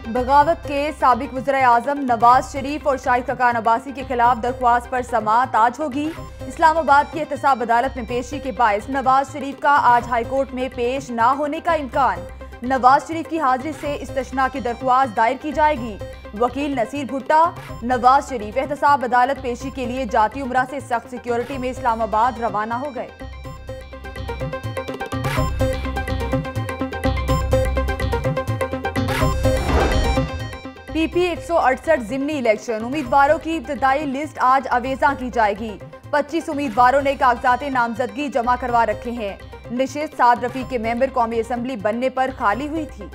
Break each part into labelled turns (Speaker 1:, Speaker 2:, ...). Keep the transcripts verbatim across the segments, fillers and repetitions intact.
Speaker 1: बगावत के साबिक वज़ीर आज़म नवाज शरीफ और शाहिद खकान अब्बासी के खिलाफ दरख्वास्त पर समाअत आज होगी। इस्लामाबाद की एहतसाब अदालत में पेशी के बायस नवाज शरीफ का आज हाईकोर्ट में पेश न होने का इम्कान। नवाज शरीफ की हाजिरी से इस्तिस्ना की दरख्वास्त दायर की जाएगी। वकील नसीर भुट्टा, नवाज शरीफ एहतसाब अदालत पेशी के लिए जाती उमरा से सख्त सिक्योरिटी में इस्लामाबाद रवाना हो गए। पीपी एक सौ अड़सठ जिमनी इलेक्शन उम्मीदवारों की इब्तदाई लिस्ट आज अवेजा की जाएगी। पच्चीस उम्मीदवारों ने कागजात नामजदगी जमा करवा रखे हैं। निशिस्त साद रफी के मेंबर कौमी असम्बली बनने पर खाली हुई थी।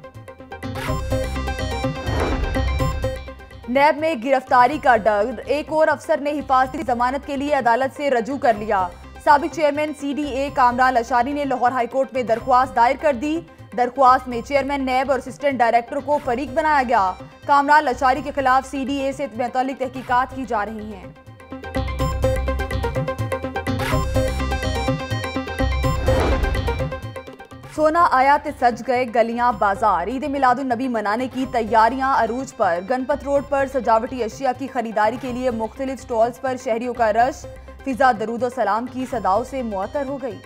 Speaker 1: नैब में गिरफ्तारी का डर, एक और अफसर ने हिफाजती जमानत के लिए अदालत से रजू कर लिया। साबिक chairman C D A Kamran Ashari ने लाहौर हाईकोर्ट में दरख्वास्त दायर कर दी। दरख्वास्त में चेयरमैन नैब और असिस्टेंट डायरेक्टर को फरीक बनाया गया। कामरान अशारी के खिलाफ सी डी ए से मुतल्लिक तहकीकात की जा रही हैं। सोना आयात सज गए गलियां बाजार। ईद मिलादुन नबी मनाने की तैयारियां अरूज पर। गणपत रोड पर सजावटी अशिया की खरीदारी के लिए मुख्तलिफ स्टॉल्स पर शहरियों का रश। फिजा दरूद और सलाम की सदाओं से मुअत्तर हो गई।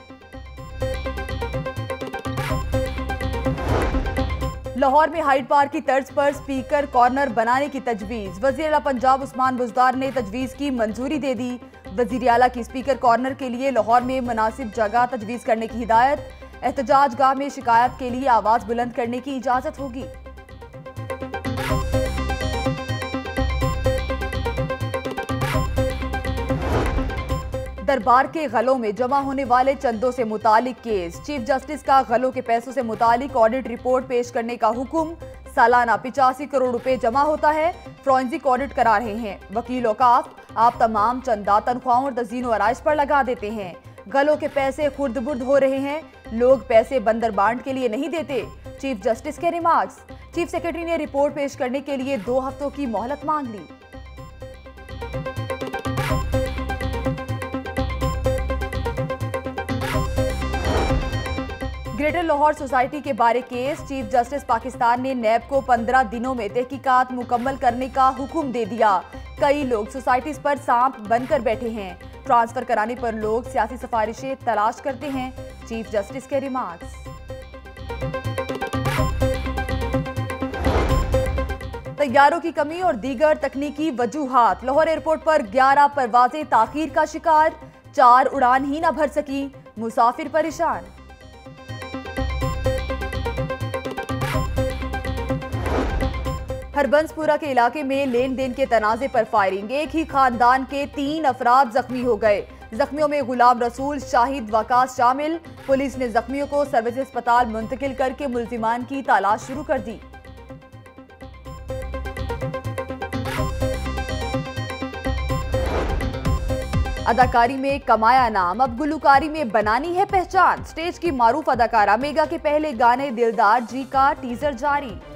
Speaker 1: लाहौर में हाइड पार्क की तर्ज पर स्पीकर कॉर्नर बनाने की तजवीज़। वज़ीर आला पंजाब उस्मान बुज़दार ने तजवीज़ की मंजूरी दे दी। वज़ीर आला की स्पीकर कॉर्नर के लिए लाहौर में मुनासिब जगह तजवीज़ करने की हिदायत। एहतजाज गाह में शिकायत के लिए आवाज़ बुलंद करने की इजाज़त होगी। दरबार के गलों में जमा होने वाले चंदों से मुतालिक केस। चीफ जस्टिस का गलों के पैसों से मुतालिक ऑडिट रिपोर्ट पेश करने का हुक्म। सालाना पिचासी करोड़ रुपए जमा होता है, फोरेंसिक ऑडिट करा रहे हैं। वकील औकाफ, आप तमाम चंदा तनख्वाहों और तज़ीन आराइश पर लगा देते हैं। गलों के पैसे खुर्द बुर्द हो रहे हैं, लोग पैसे बंदर बांट के लिए नहीं देते। चीफ जस्टिस के रिमार्क्स। चीफ सेक्रेटरी ने रिपोर्ट पेश करने के लिए दो हफ्तों की मोहलत मांग ली। ग्रेटर लाहौर सोसाइटी के बारे केस। चीफ जस्टिस पाकिस्तान ने नैब को पंद्रह दिनों में तहकीकात मुकम्मल करने का हुक्म दे दिया। कई लोग सोसाइटीज पर सांप बनकर बैठे हैं। ट्रांसफर कराने पर लोग सियासी सिफारिशें तलाश करते हैं। चीफ जस्टिस के रिमार्क्स। तैयारों की कमी और दीगर तकनीकी वजूहात। लाहौर एयरपोर्ट पर ग्यारह परवाजें ताखीर का शिकार। चार उड़ान ही न भर सकी, मुसाफिर परेशान। हरबंसपुरा के इलाके में लेन देन के तनाजे पर फायरिंग। एक ही खानदान के तीन अफराद जख्मी हो गए। जख्मियों में गुलाम रसूल, शाहिद वकास शामिल। पुलिस ने जख्मियों को सर्विस अस्पताल मुंतकिल करके मुल्जिमान की तलाश शुरू कर दी। अदाकारी में कमाया नाम, अब गुलकारी में बनानी है पहचान। स्टेज की मारूफ अदाकारा मेगा के पहले गाने दिलदार जी का टीजर जारी।